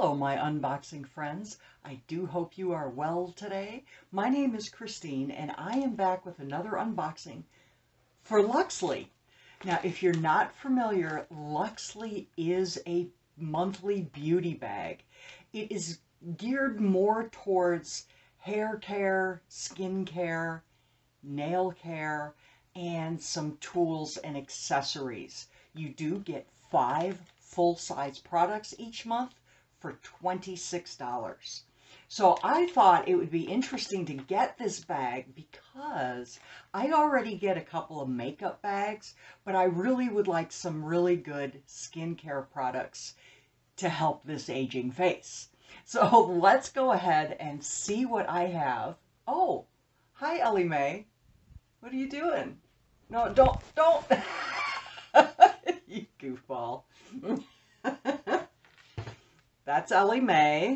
Hello, my unboxing friends. I do hope you are well today. My name is Christine, and I am back with another unboxing for Luxley. Now, if you're not familiar, Luxley is a monthly beauty bag. It is geared more towards hair care, skin care, nail care, and some tools and accessories. You do get 5 full-size products each month for $26. So I thought it would be interesting to get this bag because I already get a couple of makeup bags, but I really would like some really good skincare products to help this aging face. So let's go ahead and see what I have. Oh, hi Ellie Mae. What are you doing? No, don't. You goofball. That's Ellie Mae.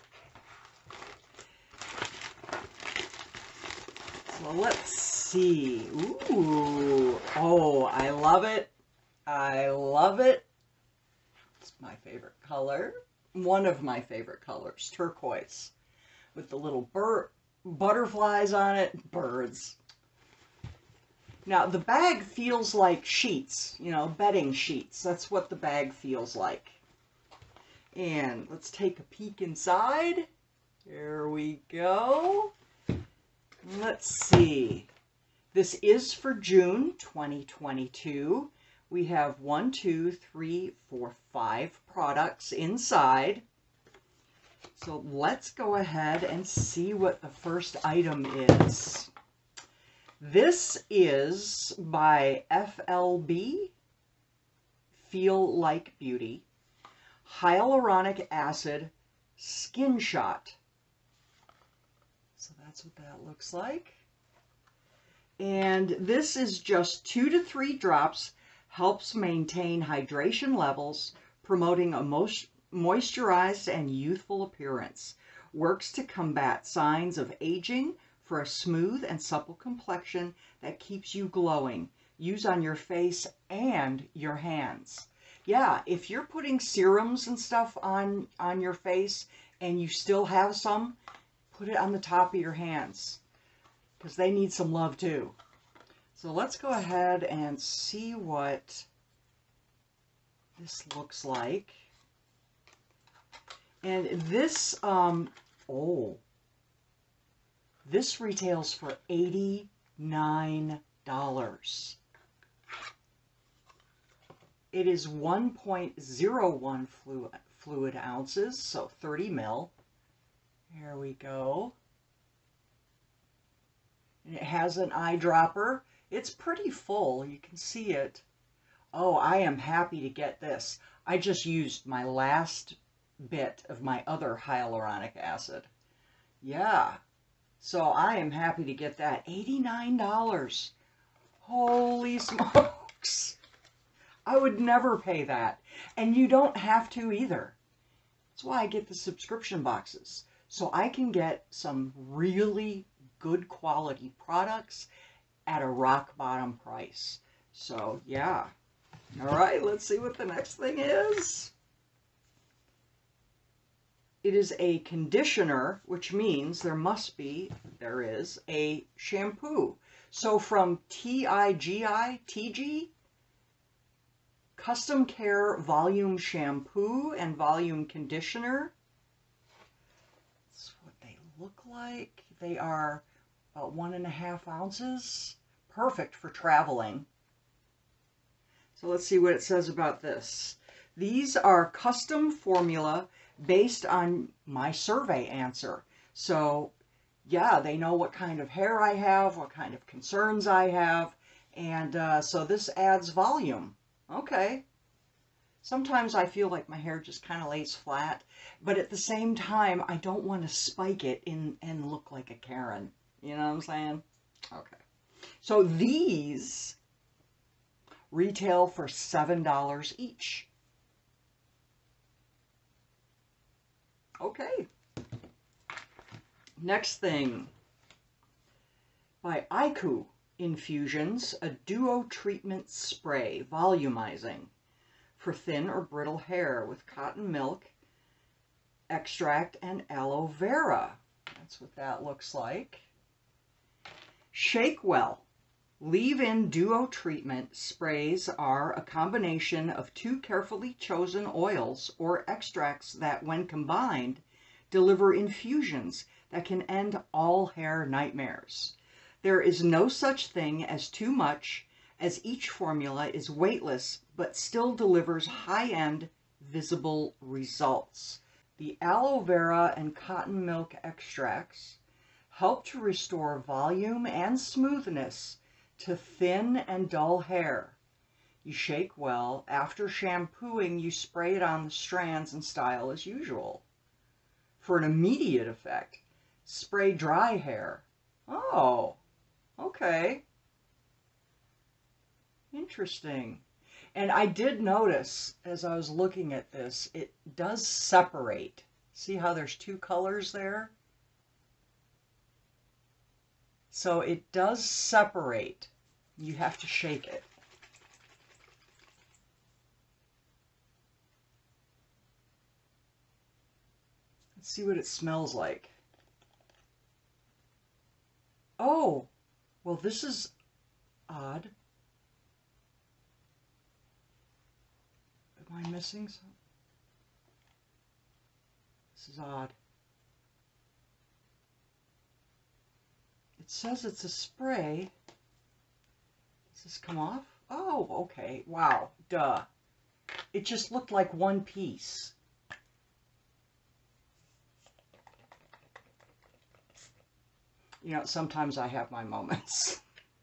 So let's see. Ooh. Oh, I love it. I love it. It's my favorite color. One of my favorite colors. Turquoise. With the little butterflies on it. Birds. Now, the bag feels like sheets, you know, bedding sheets. That's what the bag feels like. And let's take a peek inside. There we go. Let's see. This is for June 2022. We have 5 products inside. So let's go ahead and see what the first item is. This is by FLB, Feel Like Beauty, Hyaluronic Acid Skin Shot. So that's what that looks like. And this is just 2 to 3 drops, helps maintain hydration levels, promoting a moisturized and youthful appearance. Works to combat signs of aging, for a smooth and supple complexion that keeps you glowing. Use on your face and your hands. Yeah, if you're putting serums and stuff on your face and you still have some, put it on the top of your hands because they need some love too. So let's go ahead and see what this looks like. And this, this retails for $89. It is 1.01 fluid ounces, so 30 ml. There we go. And it has an eyedropper. It's pretty full. You can see it. Oh, I am happy to get this. I just used my last bit of my other hyaluronic acid. Yeah. So I am happy to get that. $89. Holy smokes. I would never pay that. And you don't have to either. That's why I get the subscription boxes. So I can get some really good quality products at a rock bottom price. So yeah. All right, let's see what the next thing is. It is a conditioner, which means there is a shampoo. So from TG, Custom Care Volume Shampoo and Volume Conditioner. That's what they look like. They are about 1.5 ounces. Perfect for traveling. So let's see what it says about this. These are custom formula based on my survey answer. So yeah, they know what kind of hair I have, what kind of concerns I have, and so this adds volume. Okay. Sometimes I feel like my hair just kind of lays flat, but at the same time, I don't want to spike it and look like a Karen. You know what I'm saying? Okay. So these retail for $7 each. Okay. Next thing. By IQ Infusions, a duo treatment spray, volumizing for thin or brittle hair with cotton milk extract and aloe vera. That's what that looks like. Shake well. Leave-in duo treatment sprays are a combination of 2 carefully chosen oils or extracts that, when combined, deliver infusions that can end all hair nightmares. There is no such thing as too much, as each formula is weightless but still delivers high-end, visible results. The aloe vera and cotton milk extracts help to restore volume and smoothness to thin and dull hair. You shake well. After shampooing, you spray it on the strands and style as usual. For an immediate effect, spray dry hair. Oh, okay. Interesting. And I did notice as I was looking at this, it does separate. See how there's 2 colors there? So it does separate. You have to shake it. Let's see what it smells like. Oh, well, this is odd. Am I missing something? This is odd. It says it's a spray. Does this come off? Oh, okay. Wow. Duh. It just looked like one piece. You know, sometimes I have my moments.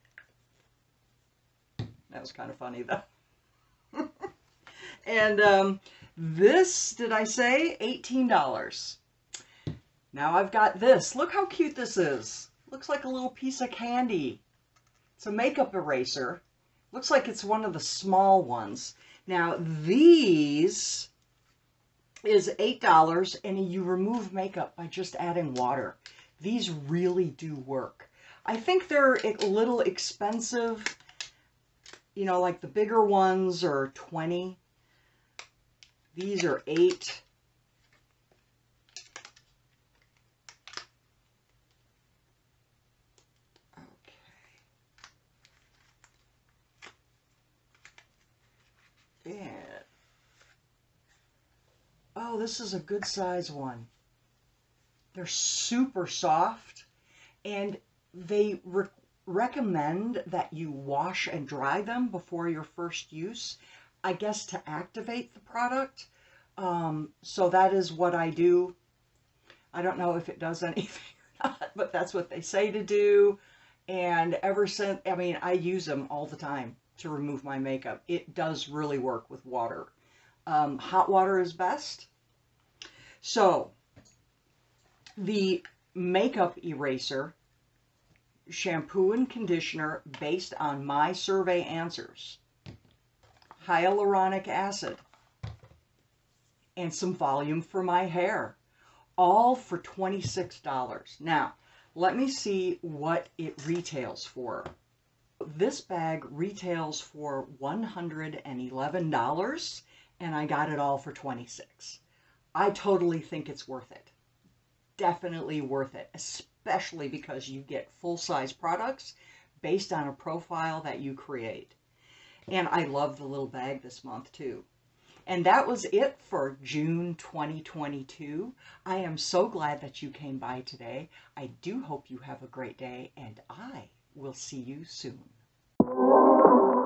That was kind of funny, though. And this, did I say? $18. Now I've got this. Look how cute this is. Looks like a little piece of candy. It's a makeup eraser. Looks like it's one of the small ones. Now these is $8, and you remove makeup by just adding water. These really do work. I think they're a little expensive. You know, like the bigger ones are $20. These are $8. Okay. And oh, this is a good size one. They're super soft, and they recommend that you wash and dry them before your first use, I guess, to activate the product. So that is what I do. I don't know if it does anything or not, but that's what they say to do. And ever since, I mean, I use them all the time to remove my makeup. It does really work with water. Hot water is best. So the makeup eraser, shampoo and conditioner based on my survey answers, hyaluronic acid, and some volume for my hair, all for $26. Now, let me see what it retails for. This bag retails for $111, and I got it all for $26. I totally think it's worth it. Definitely worth it, especially because you get full-size products based on a profile that you create. And I love the little bag this month too. And that was it for June 2022. I am so glad that you came by today. I do hope you have a great day, and I will see you soon.